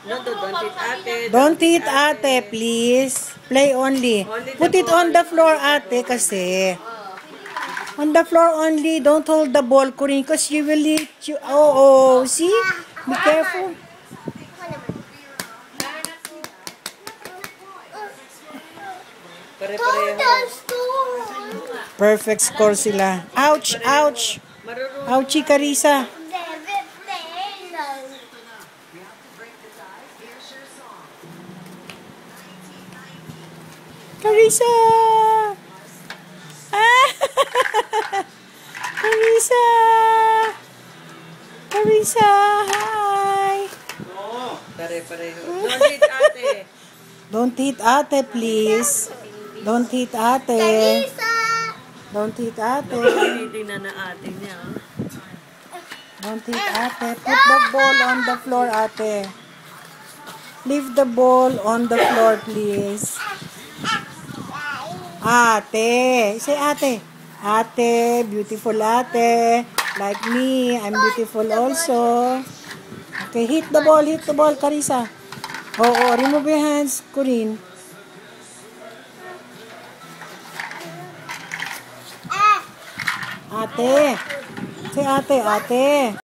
No, don't hit ate. Don't hit ate, please. Play only. Put it on the floor, ate, kasi. On the floor only. Don't hold the ball, Corinne, because you will hit you. Oh, see? Be careful. Perfect score sila. Ouch, ouch. Ouchie, Carissa. Carissa! Ah! Carissa! Carissa, hi! Pare-pareho. Don't hit ate. Don't hit ate, please. Don't hit ate. Don't hit ate. Tinitingnan na ate niya. Don't hit ate. Put the ball on the floor, ate. Leave the ball on the floor, please. Ate. Say ate. Ate. Beautiful ate. Like me. I'm beautiful also. Okay, hit the ball. Hit the ball, Carissa. Oh, remove your hands, Corinne. Ate. Say ate, ate.